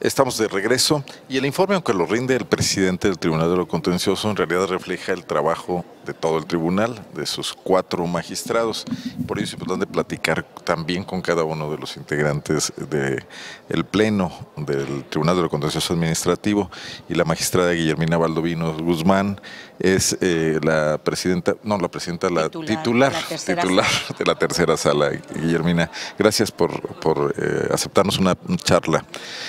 Estamos de regreso y el informe, aunque lo rinde el presidente del Tribunal de lo Contencioso, en realidad refleja el trabajo de todo el tribunal, de sus 4 magistrados. Por ello es importante platicar también con cada uno de los integrantes del Pleno del Tribunal de lo Contencioso Administrativo. Y la magistrada Guillermina Baldovino Guzmán es la titular de la tercera sala. Guillermina, gracias por aceptarnos una charla.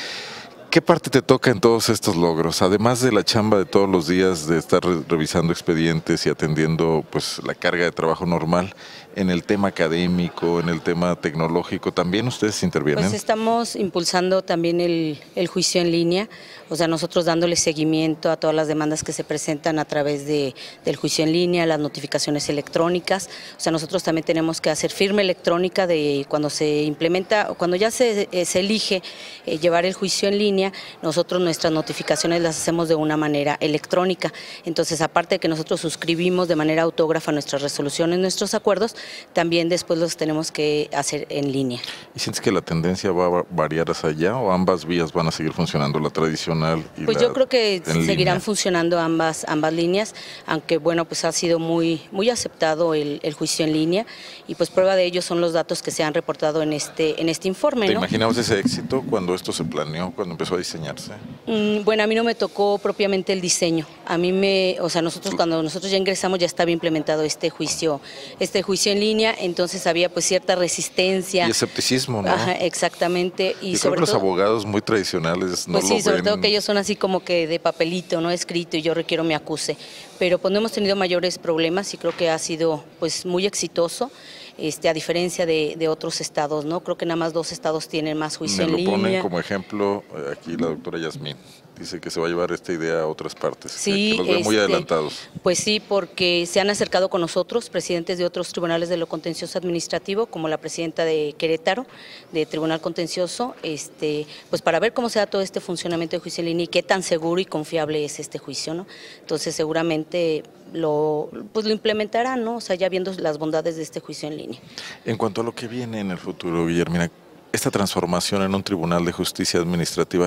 ¿Qué parte te toca en todos estos logros? Además de la chamba de todos los días, de estar revisando expedientes y atendiendo pues la carga de trabajo normal, en el tema académico, en el tema tecnológico, ¿también ustedes intervienen? Pues estamos impulsando también el juicio en línea, o sea, nosotros dándole seguimiento a todas las demandas que se presentan a través del juicio en línea, las notificaciones electrónicas, o sea, nosotros también tenemos que hacer firma electrónica de cuando se implementa, cuando ya se elige llevar el juicio en línea. Nosotros nuestras notificaciones las hacemos de una manera electrónica, entonces aparte de que nosotros suscribimos de manera autógrafa nuestras resoluciones, nuestros acuerdos, también después los tenemos que hacer en línea. ¿Y sientes que la tendencia va a variar hacia allá o ambas vías van a seguir funcionando, la tradicional y pues la yo creo que seguirán línea? funcionando ambas líneas, aunque bueno, pues ha sido muy aceptado el juicio en línea y pues prueba de ello son los datos que se han reportado en este informe, ¿Te ¿no? imaginabas ese éxito cuando esto se planeó, cuando empezó a diseñarse? Bueno, a mí no me tocó propiamente el diseño. Nosotros cuando nosotros ya ingresamos ya estaba implementado este juicio en línea, entonces había pues cierta resistencia. Y escepticismo, ¿no? Ajá, exactamente. Y yo sobre creo que todo, los abogados muy tradicionales no pues sí, lo sobre ven. todo que ellos son así como que de papelito, no escrito, y yo requiero me acuse. Pero pues no hemos tenido mayores problemas y creo que ha sido pues muy exitoso. A diferencia de otros estados, ¿no? Creo que nada más 2 estados tienen más juicio en línea. Me lo ponen como ejemplo aquí la doctora Yasmín. Dice que se va a llevar esta idea a otras partes, sí, que los ve muy adelantados. Pues sí, porque se han acercado con nosotros presidentes de otros tribunales de lo contencioso administrativo, como la presidenta de Querétaro, de Tribunal Contencioso, pues para ver cómo se da todo este funcionamiento de juicio en línea y qué tan seguro y confiable es este juicio, ¿no? Entonces seguramente lo implementarán, ¿no? O sea, ya viendo las bondades de este juicio en línea. En cuanto a lo que viene en el futuro, Guillermina, esta transformación en un tribunal de justicia administrativa,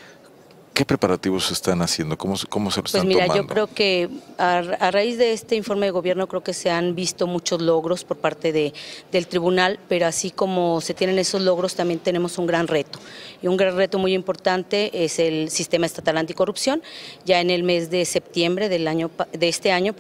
¿qué preparativos se están haciendo? ¿Cómo se lo están tomando? Pues mira, yo creo que a raíz de este informe de gobierno creo que se han visto muchos logros por parte del tribunal, pero así como se tienen esos logros también tenemos un gran reto. Y un gran reto muy importante es el sistema estatal anticorrupción. Ya en el mes de septiembre de este año,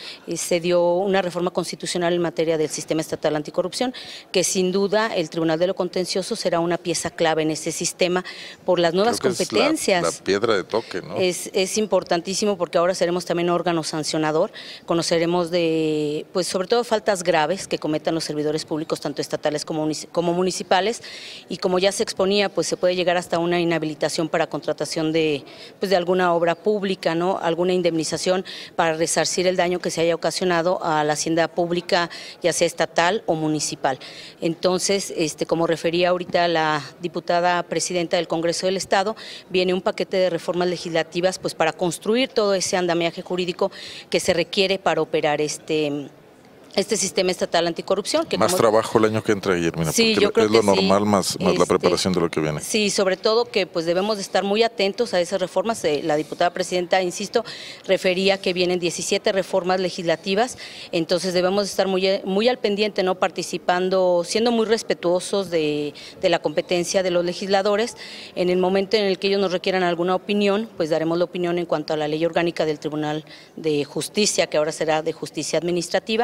se dio una reforma constitucional en materia del sistema estatal anticorrupción, que sin duda el Tribunal de lo Contencioso será una pieza clave en ese sistema por las nuevas competencias. Es la piedra de toque, ¿no? Es importantísimo porque ahora seremos también órgano sancionador, conoceremos de, pues sobre todo faltas graves que cometan los servidores públicos, tanto estatales como municipales, y como ya se exponía, pues se puede llegar hasta una inhabilitación para contratación de alguna obra pública, ¿no? Alguna indemnización para resarcir el daño que se haya ocasionado a la hacienda pública, ya sea estatal o municipal. Entonces, como refería ahorita la diputada presidenta del Congreso del Estado, viene un paquete de reformas legislativas pues para construir todo ese andamiaje jurídico que se requiere para operar este sistema estatal anticorrupción. Más trabajo el año que entra, Guillermina, sí, porque yo creo es lo que normal, más la preparación de lo que viene. Sí, sobre todo que pues debemos de estar muy atentos a esas reformas. La diputada presidenta, insisto, refería que vienen 17 reformas legislativas, entonces debemos estar muy al pendiente, ¿no? Participando, siendo muy respetuosos de la competencia de los legisladores. En el momento en el que ellos nos requieran alguna opinión, pues daremos la opinión en cuanto a la ley orgánica del Tribunal de Justicia, que ahora será de Justicia Administrativa.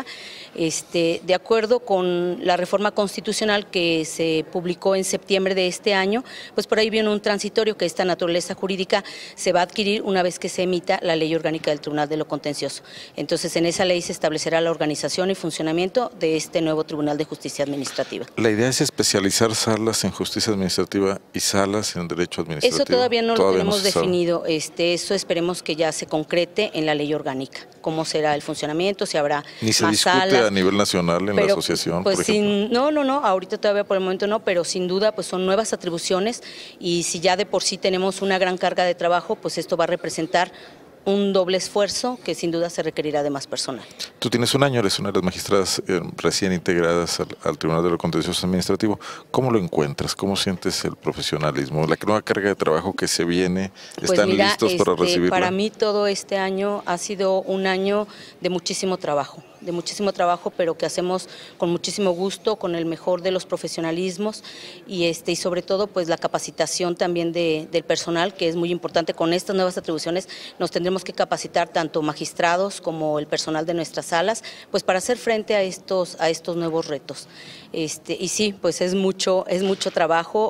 De acuerdo con la reforma constitucional que se publicó en septiembre de este año, pues por ahí viene un transitorio que esta naturaleza jurídica se va a adquirir una vez que se emita la ley orgánica del Tribunal de lo Contencioso. Entonces, en esa ley se establecerá la organización y funcionamiento de este nuevo Tribunal de Justicia Administrativa. La idea es especializar salas en justicia administrativa y salas en derecho administrativo. Eso todavía no lo tenemos definido. Eso esperemos que ya se concrete en la ley orgánica. ¿Cómo será el funcionamiento? Si habrá ni se más discute salas a nivel nacional en la asociación, pues por ejemplo. No, ahorita todavía por el momento no, pero sin duda pues son nuevas atribuciones y si ya de por sí tenemos una gran carga de trabajo, pues esto va a representar un doble esfuerzo que sin duda se requerirá de más personal. Tú tienes un año, eres una de las magistradas recién integradas al Tribunal de lo Contencioso Administrativo. ¿Cómo lo encuentras? ¿Cómo sientes el profesionalismo? ¿La nueva carga de trabajo que se viene? ¿Están listos para recibirla? Para mí todo este año ha sido un año de muchísimo trabajo, pero que hacemos con muchísimo gusto, con el mejor de los profesionalismos y sobre todo pues la capacitación también del personal, que es muy importante. Con estas nuevas atribuciones nos tendremos que capacitar tanto magistrados como el personal de nuestras salas, pues para hacer frente a estos nuevos retos. Y sí, pues es mucho trabajo.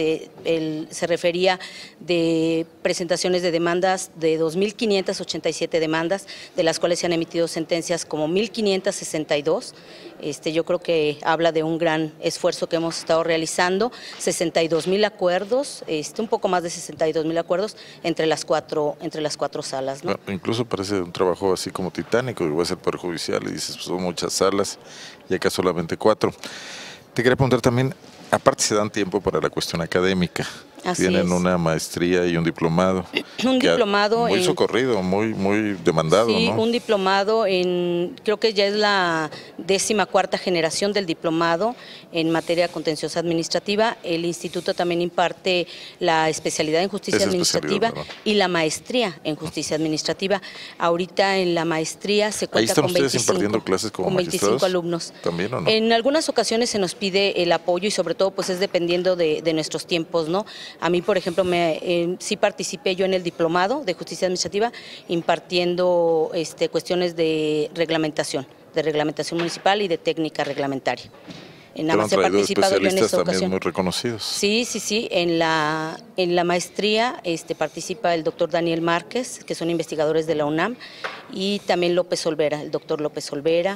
Se refería de presentaciones de demandas de 2.587 demandas, de las cuales se han emitido sentencias como 1.562. Yo creo que habla de un gran esfuerzo que hemos estado realizando, 62.000 acuerdos, un poco más de 62.000 acuerdos entre las cuatro salas, ¿no? Bueno, incluso parece un trabajo así como titánico, igual es el Poder Judicial y dices, pues son muchas salas y acá solamente 4. Te quería preguntar también, aparte se dan tiempo para la cuestión académica. Tienen una maestría y un diplomado. Un diplomado muy socorrido, muy demandado, sí, ¿no? Un diplomado creo que ya es la 14ª generación del diplomado en materia contenciosa administrativa. El instituto también imparte la especialidad en justicia administrativa y la maestría en justicia administrativa. Ahorita en la maestría se cuenta con 25, clases como 25 alumnos. ¿También o no? En algunas ocasiones se nos pide el apoyo y sobre todo pues es dependiendo de nuestros tiempos, ¿no? A mí, por ejemplo, sí participé yo en el diplomado de justicia administrativa impartiendo cuestiones de reglamentación municipal y de técnica reglamentaria. Nada más he participado yo en esa ocasión. Muy reconocidos. Sí. En la maestría participa el doctor Daniel Márquez, que son investigadores de la UNAM, y también el doctor López Olvera,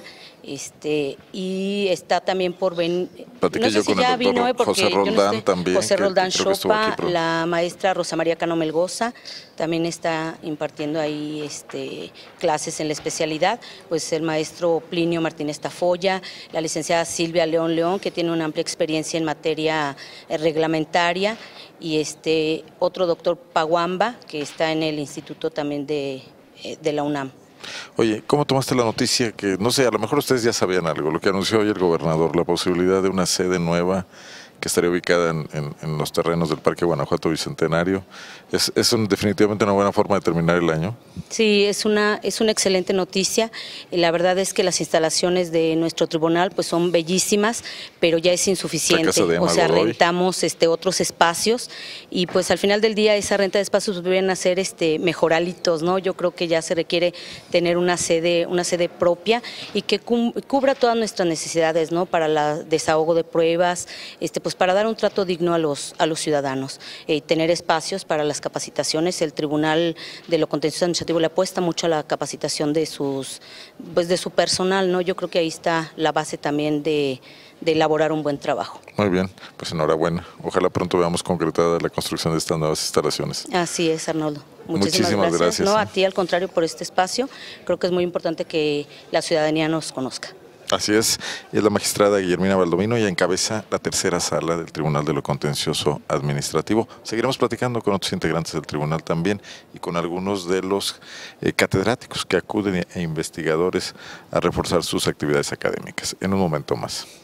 y está también por venir, no sé si ya vino, porque José Roldán también. José Roldán Chopa, la maestra Rosa María Cano Melgoza, también está impartiendo ahí clases en la especialidad, pues el maestro Plinio Martínez Tafoya, la licenciada Silvia León, que tiene una amplia experiencia en materia reglamentaria, y otro doctor Paguamba, que está en el instituto también de la UNAM. Oye, ¿cómo tomaste la noticia que, no sé, a lo mejor ustedes ya sabían algo, lo que anunció hoy el gobernador, la posibilidad de una sede nueva que estaría ubicada en los terrenos del Parque Guanajuato Bicentenario? ¿Es definitivamente una buena forma de terminar el año? Sí, es una excelente noticia. La verdad es que las instalaciones de nuestro tribunal pues son bellísimas, pero ya es insuficiente. O sea, rentamos otros espacios y pues al final del día esa renta de espacios deberían hacer mejoralitos, ¿no? Yo creo que ya se requiere tener una sede propia y que cubra todas nuestras necesidades, ¿no? Para el desahogo de pruebas, pues para dar un trato digno a los ciudadanos, tener espacios para las capacitaciones. El Tribunal de lo Contencioso Administrativo le apuesta mucho a la capacitación de su personal, ¿no? Yo creo que ahí está la base también de elaborar un buen trabajo. Muy bien, pues enhorabuena. Ojalá pronto veamos concretada la construcción de estas nuevas instalaciones. Así es, Arnoldo. Muchísimas gracias. No, a ti, al contrario, por este espacio. Creo que es muy importante que la ciudadanía nos conozca. Así es la magistrada Guillermina Baldomino, y encabeza la 3ª sala del Tribunal de lo Contencioso Administrativo. Seguiremos platicando con otros integrantes del tribunal también y con algunos de los catedráticos que acuden e investigadores a reforzar sus actividades académicas. En un momento más.